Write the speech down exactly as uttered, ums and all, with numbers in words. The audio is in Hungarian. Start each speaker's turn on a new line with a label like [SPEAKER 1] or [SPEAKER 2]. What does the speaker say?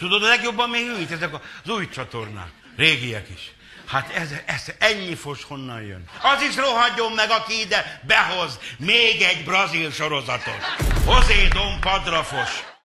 [SPEAKER 1] Tudod, a legjobban még őt, ezek az új csatornák. Régiek is. Hát ez, ez ennyi fos honnan jön? Az is rohadjon meg, aki ide behoz még egy brazil sorozatot. José Dom Padrafos.